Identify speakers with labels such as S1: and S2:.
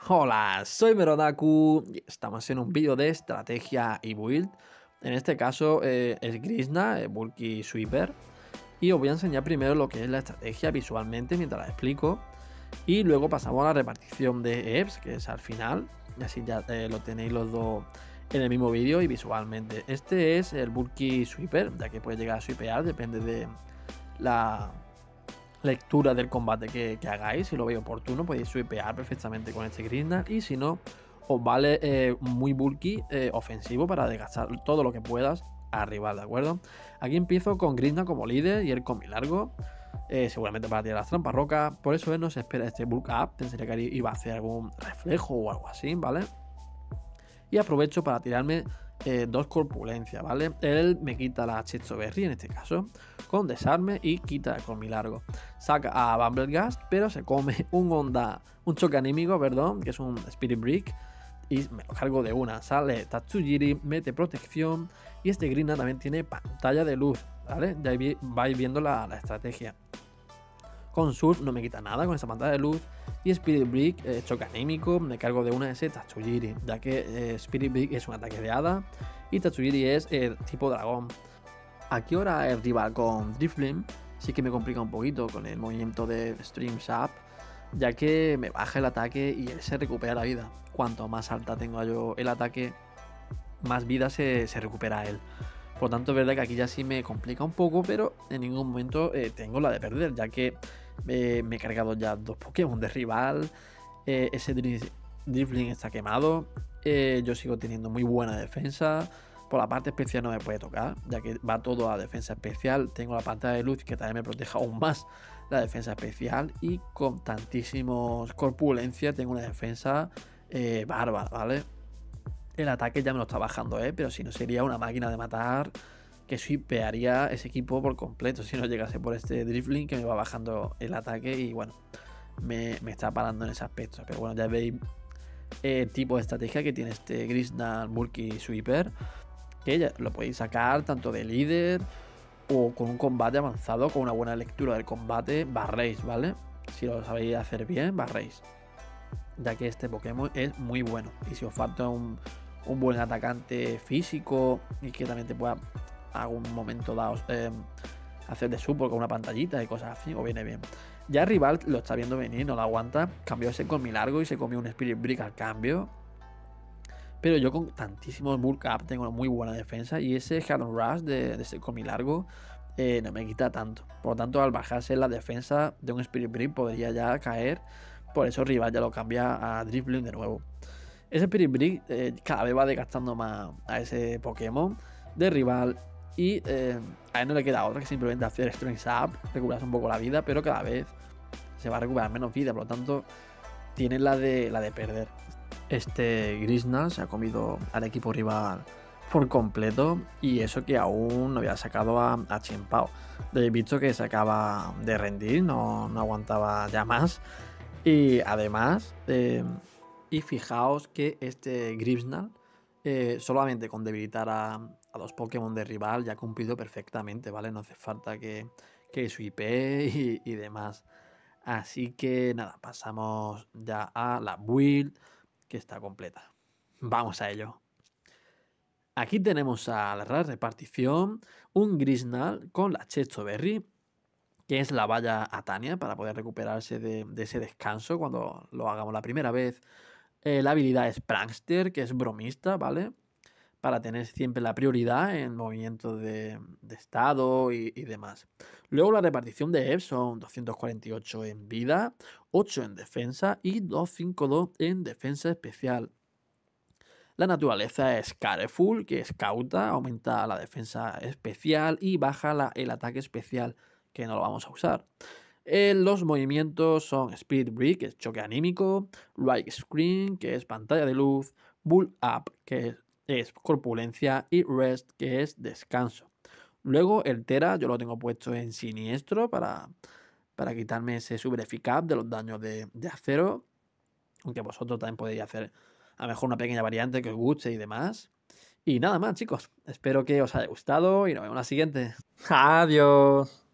S1: Hola, soy Merodaku y estamos en un vídeo de estrategia y build. En este caso es Grisna, Bulky Sweeper. Y os voy a enseñar primero lo que es la estrategia visualmente mientras la explico. Y luego pasamos a la repartición de EVs, que es al final. Y así ya lo tenéis los dos en el mismo vídeo y visualmente. Este es el Bulky Sweeper, ya que puede llegar a sweepear, depende de la lectura del combate que hagáis. Si lo veis oportuno podéis sweepear perfectamente con este Grisna, y si no os vale muy bulky ofensivo para desgastar todo lo que puedas arriba, ¿de acuerdo? Aquí empiezo con Grisna como líder y él con mi largo, seguramente para tirar las trampas roca. Por eso él no se espera este bulk up, pensaría que iba a hacer algún reflejo o algo así, ¿vale? Y aprovecho para tirarme dos corpulencias, ¿vale? Él me quita la Chestoberry en este caso con desarme y quita con mi largo. Saca a Bumblegast, pero se come un choque anímico, perdón, que es un Spirit Brick, y me lo cargo de una. Sale Tatsujiri, mete protección, y este Grisna también tiene pantalla de luz, ¿vale? Ya vais viendo la estrategia. Con Surf no me quita nada con esa pantalla de luz. Y Spirit Brick, choque anímico, me cargo de una de ese Tatsujiri, ya que Spirit Brick es un ataque de hada y Tatsujiri es tipo dragón. Aquí ahora el rival con Drifblim sí que me complica un poquito con el movimiento de Streams Up, ya que me baja el ataque y él se recupera la vida. Cuanto más alta tengo yo el ataque, más vida se recupera él. Por lo tanto, es verdad que aquí ya sí me complica un poco, pero en ningún momento tengo la de perder, ya que me he cargado ya dos Pokémon de rival. Ese Drifblim está quemado. Yo sigo teniendo muy buena defensa. Por la parte especial no me puede tocar, ya que va todo a defensa especial. Tengo la pantalla de luz que también me protege aún más la defensa especial. Y con tantísimos corpulencia tengo una defensa bárbara, ¿vale? El ataque ya me lo está bajando, pero si no sería una máquina de matar que sweepearía ese equipo por completo. Si no llegase por este Drifblim que me va bajando el ataque y bueno, me está parando en ese aspecto. Pero bueno, ya veis el tipo de estrategia que tiene este Grisna Bulky Sweeper, que ya lo podéis sacar tanto de líder o con un combate avanzado, con una buena lectura del combate, barréis, ¿vale? Si lo sabéis hacer bien, barréis, ya que este Pokémon es muy bueno. Y si os falta un buen atacante físico y que también te pueda a algún momento dado hacer de support con una pantallita y cosas así, os viene bien. Ya el rival lo está viendo venir, no lo aguanta, cambió ese con mi largo y se comió un Spirit Brick al cambio. Pero yo con tantísimos bulk up tengo una muy buena defensa, y ese Hard Rush de ese con mi largo no me quita tanto. Por lo tanto, al bajarse la defensa de un Spirit Brick podría ya caer. Por eso el rival ya lo cambia a Drifblim de nuevo. Ese Spirit Brick cada vez va desgastando más a ese Pokémon de rival, y a él no le queda otra que simplemente hacer Strength Up, recuperarse un poco la vida, pero cada vez se va a recuperar menos vida, por lo tanto tiene la de perder. Este Grisna se ha comido al equipo rival por completo, y eso que aún no había sacado a Chien-Pao. He visto que se acaba de rendir, no aguantaba ya más. Y además, y fijaos que este Grimmsnarl, solamente con debilitar a dos Pokémon de rival ya ha cumplido perfectamente, ¿vale? No hace falta que sweepee y demás. Así que nada, pasamos ya a la build, que está completa. Vamos a ello. Aquí tenemos a la repartición un Grisnal con la Chestoberry, que es la valla a Tania para poder recuperarse de ese descanso cuando lo hagamos la primera vez. La habilidad es Prankster, que es bromista, ¿vale? Para tener siempre la prioridad en movimientos de estado y demás. Luego la repartición de EV son 248 en vida, 8 en defensa y 252 en defensa especial. La naturaleza es Careful, que es cauta, aumenta la defensa especial y baja el ataque especial, que no lo vamos a usar. Los movimientos son Spirit Brick, que es choque anímico, Right Screen, que es pantalla de luz, Bull Up, que es corpulencia, y Rest, que es descanso. Luego el Tera yo lo tengo puesto en siniestro para quitarme ese super eficaz de los daños de acero, aunque vosotros también podéis hacer a lo mejor una pequeña variante que os guste y demás. Y nada más, chicos, espero que os haya gustado y nos vemos en la siguiente. Adiós.